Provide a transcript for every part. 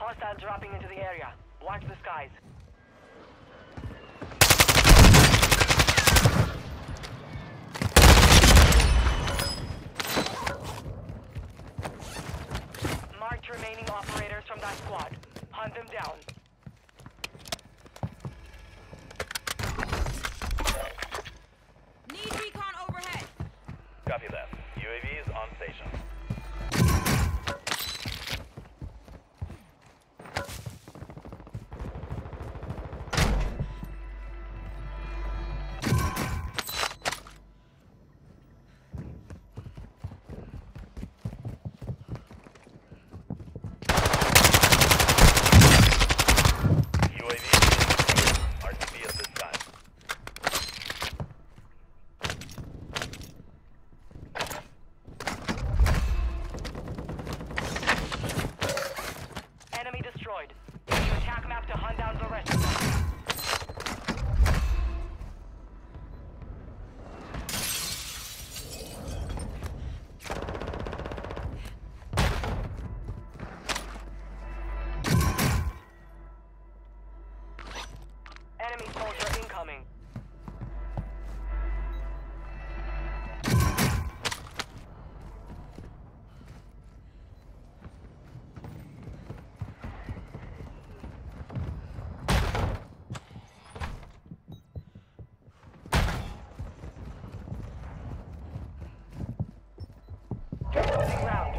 Hostiles dropping into the area. Watch the skies. Marked remaining operators from that squad. Hunt them down. Need recon overhead. Copy that. UAV is on station. Enemy soldier incoming. Closing round.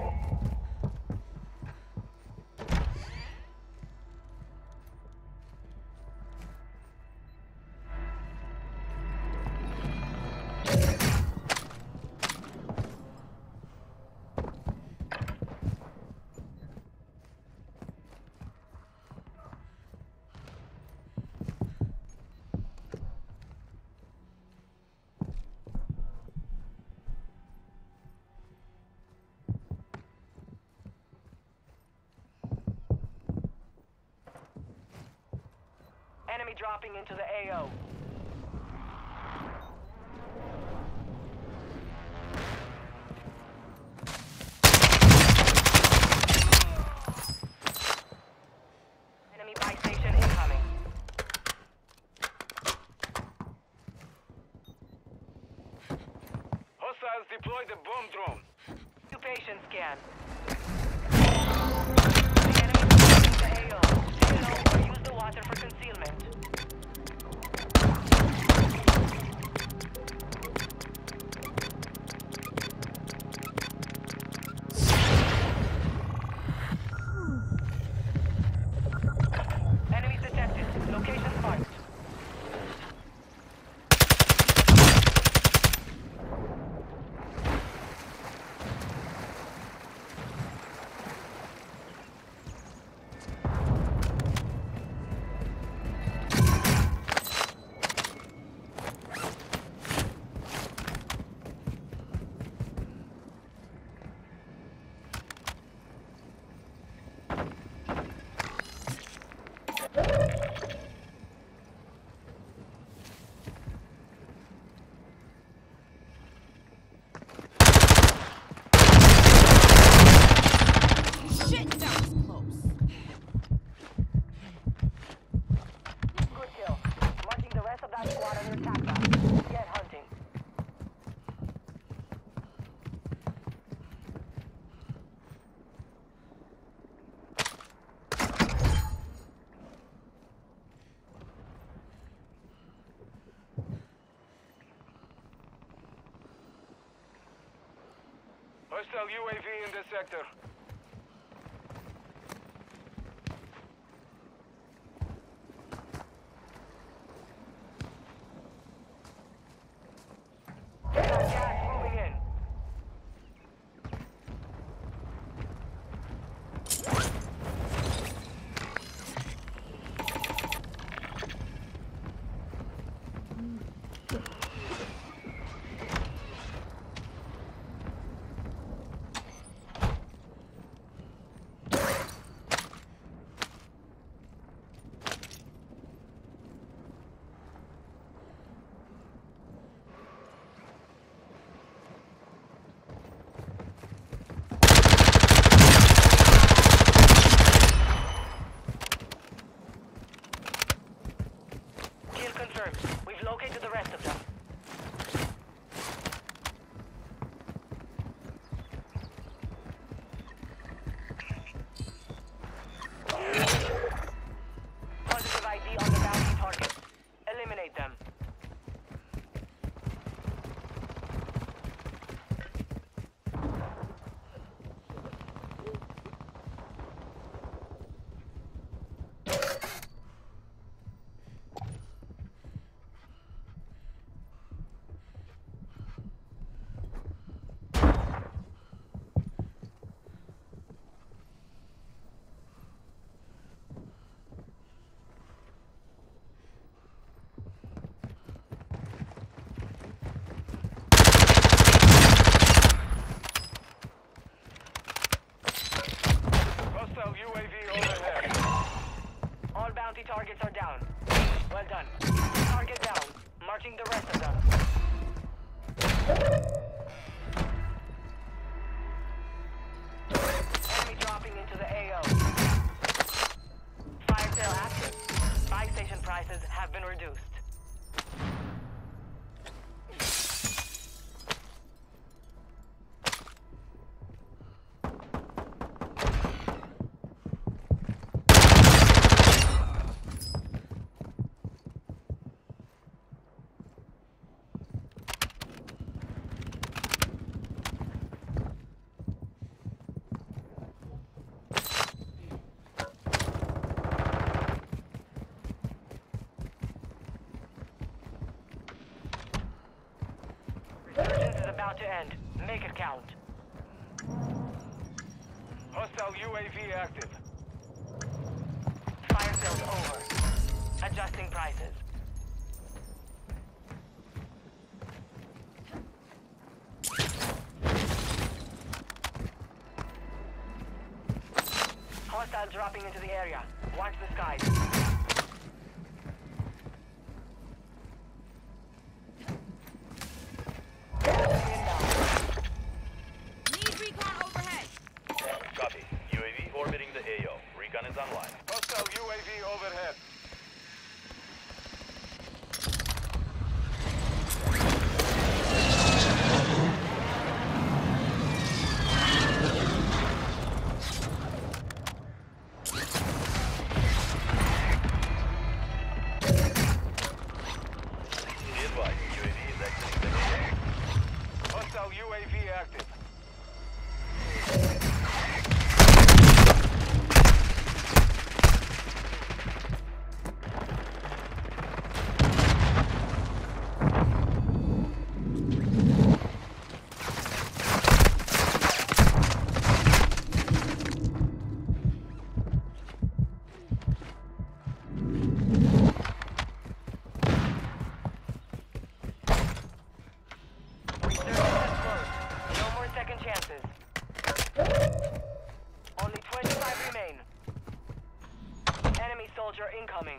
Enemy dropping into the AO. Enemy buy station incoming. Hostiles deploy the bomb drone. Two patients scan. The enemy is in the AO. Stay low or use the water for concealment. Enemies detected. Location marked. Shit, that was close. Good kill. Marking the rest of that squad on your attack map. Get hunting. Hostile UAV in the sector. Gas moving in. targets are down. Well done. Target down. Marching the rest of them. Enemy dropping into the AO. Fire sale active. Buy station prices have been reduced. Resurgence is about to end. Make it count. Hostile UAV active. Fire sales over. Adjusting prices. Hostile dropping into the area. Watch the skies. Need recon overhead. Copy. UAV orbiting the AO. Recon is online. Hostile UAV overhead. Be advised, UAV is exiting the AO. Hostile UAV active. Resurgence is closed. No more second chances. Only 25 remain. Enemy soldier incoming.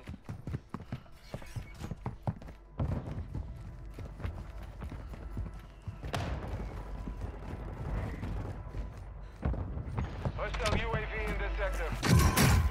Hostile UAV in this sector.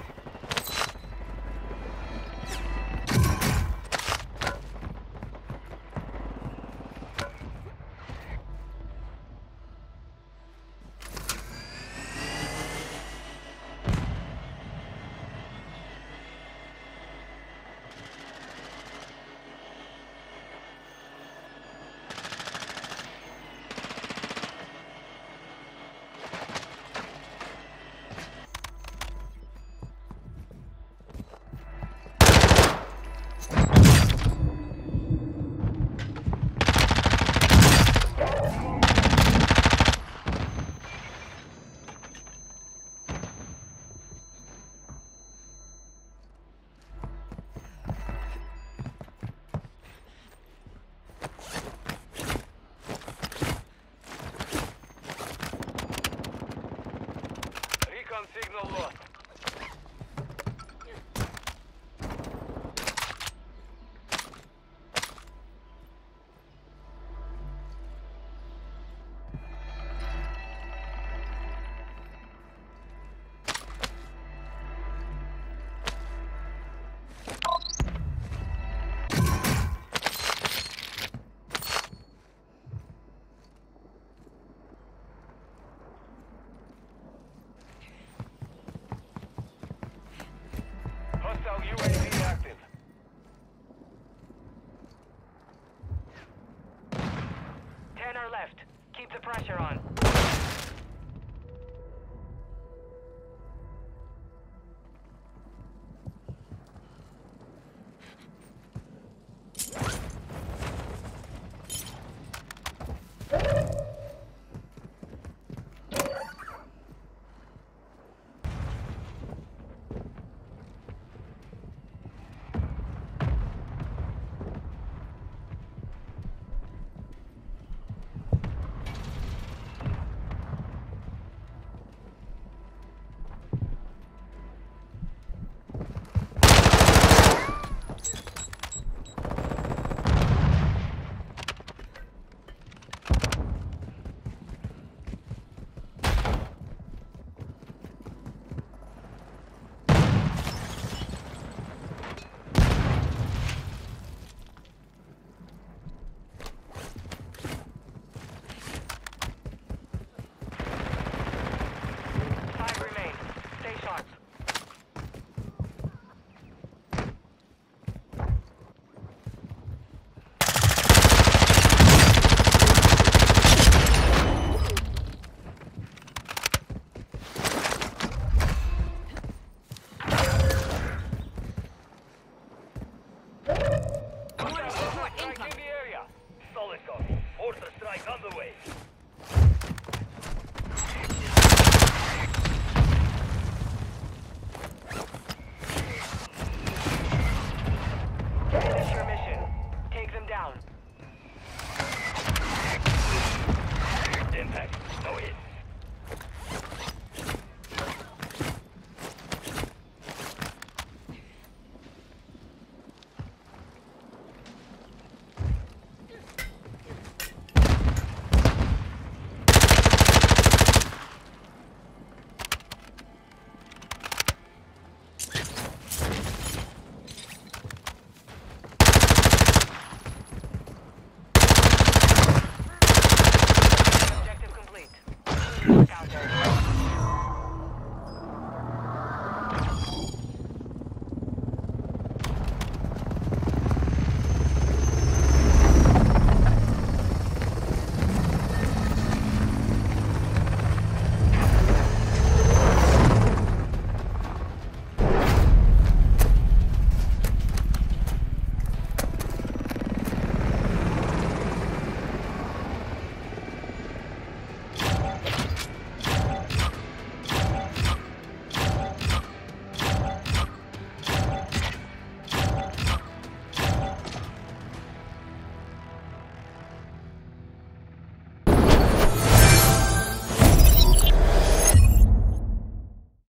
Recon signal lost. Hostile UAV active. 10 are left. Keep the pressure on.